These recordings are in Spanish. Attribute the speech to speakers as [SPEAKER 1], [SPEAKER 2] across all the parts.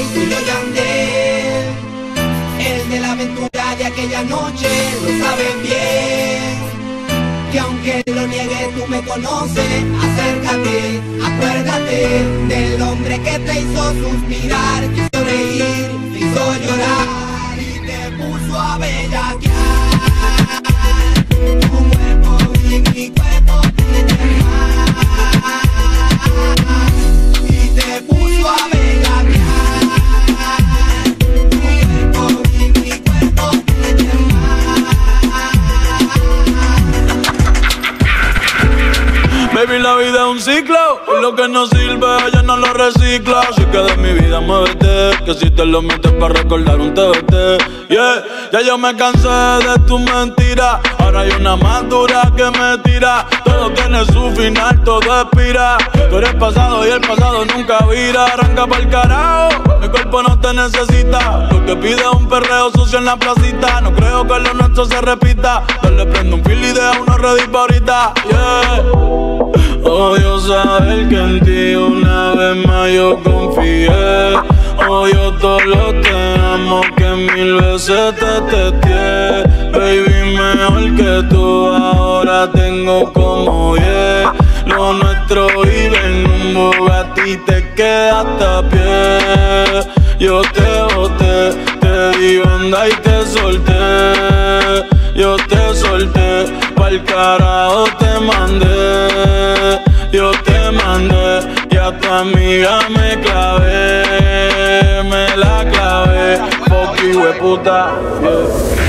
[SPEAKER 1] soy yo Yandel, el de la aventura de aquella noche, lo sabes bien. Que aunque lo niegues tú me conoces, acércate, acuérdate del hombre que te hizo suspirar, te hizo reír, te hizo llorar y te puso a bellaquear. Tu cuerpo y mi cuerpo piden más y te puso a bellaquear. Tu cuerpo y mi cuerpo piden más.
[SPEAKER 2] Baby, la vida es un ciclo, y lo que no sirve ella no lo recicla. Así que de mi vida muévete, que si te lo metes para recordar un TBT. Yeah, ya yo me cansé de tu mentira, ahora hay una más dura que me tira. Todo tiene su final, todo expira. Tú eres pasado y el pasado nunca vira. Arranca pa'l carajo, mi cuerpo no te necesita. Lo que pide es un perreo sucio en la placita. No creo que lo nuestro se repita. Dale, prende un fil y deja uno ready pa' ahorita. Yeah. Odio saber que en ti una vez más yo confié. Odio todo lo te amo que mil veces te testé. Baby, mejor que tú ahora tengo como 10. Lo nuestro vive en un Bugatti, te quedaste a pie. Yo te boté, te di banda y te solté. Yo te solté, pa'l carajo te mandé. Yo te mandé y a tu amiga me clavé. Me la clavé, fuck you, hueputa, yeah.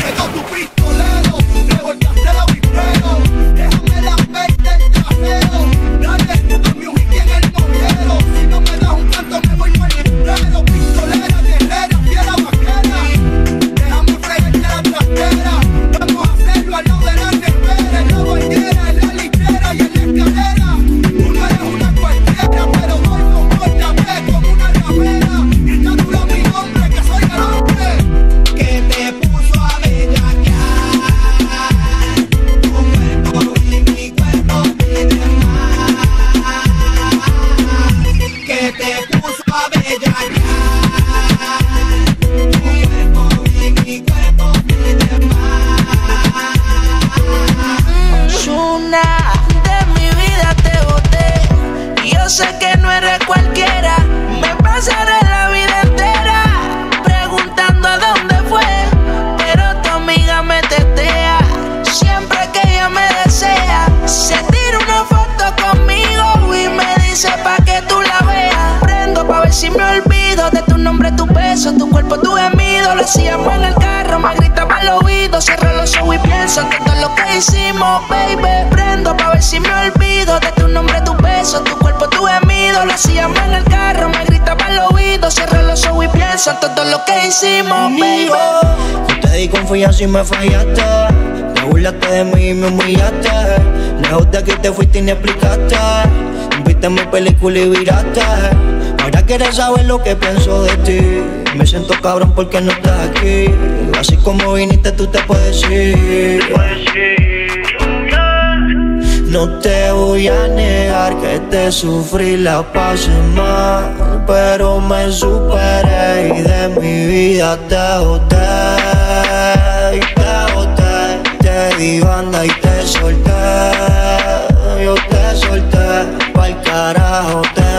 [SPEAKER 3] Tu cuerpo, tu gemido, lo hacíamos en el carro, me gritaba al oído, cierro los ojos y pienso en todo lo que hicimos, baby. Prendo pa' ver si me olvido de tu nombre, tu beso, tu cuerpo, tu gemido, lo hacíamos en el carro, me gritaba al oído, cierro los ojos y pienso en todo lo que hicimos, baby.
[SPEAKER 4] Yo te di confianza y me fallaste, te burlaste de mí y me humillaste. Lejos de aquí te fuiste y ni explicaste, viste mi película y viraste. Ahora quieres saber lo que pienso de ti. Me siento cabrón porque no estás aquí. Así como viniste tú te puedes ir. No te voy a negar que te sufrí, la pasé mal, pero me superé y de mi vida te boté. Te boté, te di banda y te solté. Yo te solté, pa'l carajo te